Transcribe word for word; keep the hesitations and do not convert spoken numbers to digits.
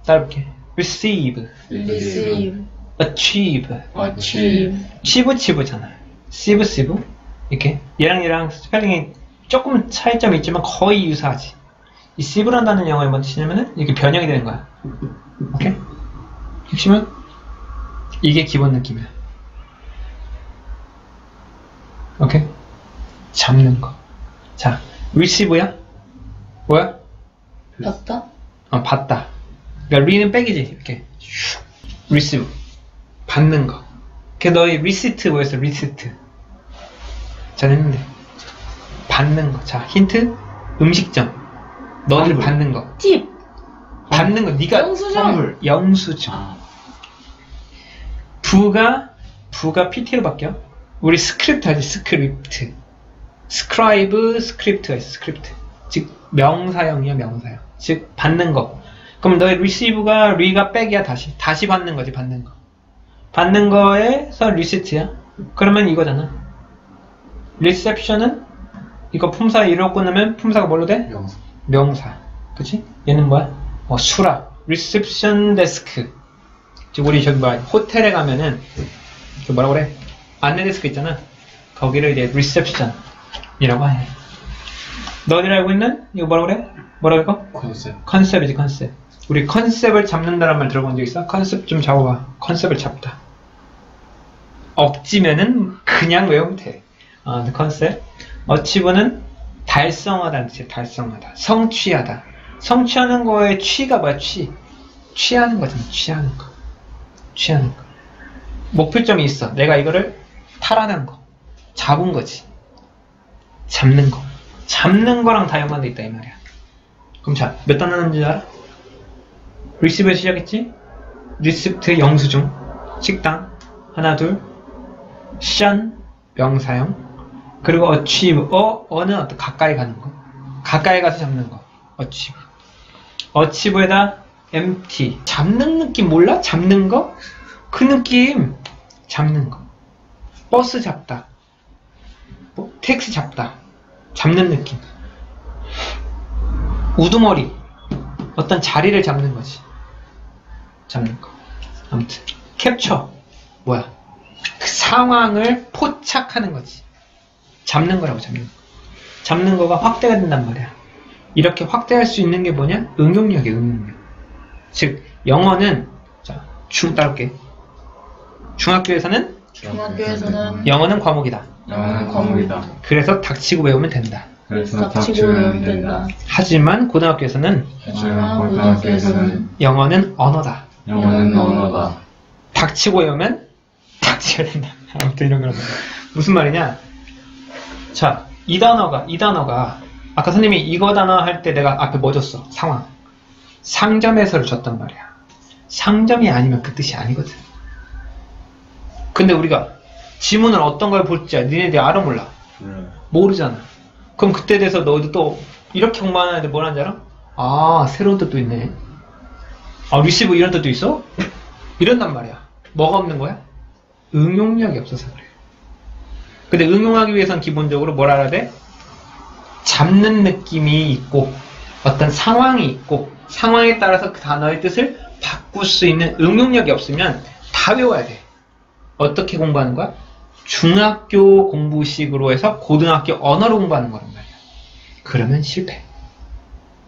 따라볼게. receive, receive, achieve, achieve, 치브 치브잖아. 시브 시브 이렇게 얘랑 얘랑 스펠링이 조금 차이점이 있지만 거의 유사하지. 이 시브란다는 영어의 뭔 뜻이냐면은 이렇게 변형이 되는 거야. 오케이? 핵심은 이게 기본 느낌이야. 오케이? 잡는 거. 자, receive야? 뭐야? 받다, 어, 받다. 그러니까 re는 백이지. 이렇게 receive 받는 거. 그 너희 receipt 뭐였어? receipt. 잘했는데. 받는 거. 자, 힌트. 음식점. 너희들 받는 거. 팁, 받는 거. 네가 영수증. 선물. 영수증. 아, 부가 부가 피티로 바뀌어. 우리 스크립트 하지. 스크립트. 스크라이브 스크립트가 있어. 스크립트. 즉 명사형이야. 명사형. 즉 받는 거. 그럼 너의 receive가 re가 백이야. 다시 다시 받는 거지. 받는 거. 받는 거에서 receipt야. 그러면 이거잖아. reception은 이거 품사 이로 끊으면 품사가 뭘로 돼? 명사. 명사. 그치? 얘는 뭐야? 어, 수락. reception desk. 즉 우리 저기 뭐야? 호텔에 가면은 그 뭐라고 그래? 안내 데스크 있잖아. 거기를 이제 reception 이라고 해. 너희들 알고 있는 이거 뭐라고 그래? 뭐라고 할까? 컨셉. 컨셉이지. 컨셉. 우리 컨셉을 잡는다는 말 들어본 적 있어? 컨셉 좀 잡아봐. 컨셉을 잡다. 억지면은 그냥 외우면 돼. 어, 컨셉. 어치브는 달성하다는 뜻이야. 달성하다. 성취하다. 성취하는 거에 취가 뭐야? 취. 취하는 거잖아. 취하는 거. 취하는 거. 목표점이 있어. 내가 이거를 탈환한 거. 잡은 거지. 잡는 거. 잡는 거랑 다 연관돼 있다 이 말이야. 그럼 자, 몇 단어 나오는지 알아? receive에서 시작했지? receipt 영수증. 식당. 하나 둘. 션 명사형. 그리고 achieve. 어, 어는 어떤 가까이 가는 거. 가까이 가서 잡는 거. achieve. achieve에다 empty. 잡는 느낌 몰라? 잡는 거? 그 느낌. 잡는 거. 버스 잡다. 뭐? 택시 잡다. 잡는 느낌. 우두머리. 어떤 자리를 잡는 거지. 잡는 거. 아무튼 캡처. 뭐야? 그 상황을 포착하는 거지. 잡는 거라고. 잡는 거. 잡는 거가 확대가 된단 말이야. 이렇게 확대할 수 있는 게 뭐냐? 응용력이야. 응용력. 즉 영어는 자, 중 따를게. 중학교에서는 중학교에서는 영어는 과목이다. 영어는 과목이다. 그래서 닥치고 외우면 된다. 그래서 닥치고 외우면 된다. 하지만 고등학교에서는 하지만 고등학교에서는 영어는 언어다. 영어는 언어다. 닥치고 외우면 닥쳐야 된다. 아무튼 이런 거라고. 무슨 말이냐? 자, 이 단어가 이 단어가 아까 선생님이 이거 단어 할 때 내가 앞에 뭐 줬어? 상황. 상점에서를 줬단 말이야. 상점이 아니면 그 뜻이 아니거든. 근데 우리가 지문을 어떤 걸 볼지 니네들이 알아 몰라? 네. 모르잖아. 그럼 그때 돼서 너희도 또 이렇게 공부하는 애들 뭘 하는지 알아? 아, 새로운 뜻도 있네. 아, 리시브 이런 뜻도 있어? 이런단 말이야. 뭐가 없는 거야? 응용력이 없어서 그래. 근데 응용하기 위해서는 기본적으로 뭘 알아야 돼? 잡는 느낌이 있고 어떤 상황이 있고 상황에 따라서 그 단어의 뜻을 바꿀 수 있는 응용력이 없으면 다 외워야 돼. 어떻게 공부하는 거야? 중학교 공부식으로 해서 고등학교 언어로 공부하는 거란 말이야. 그러면 실패.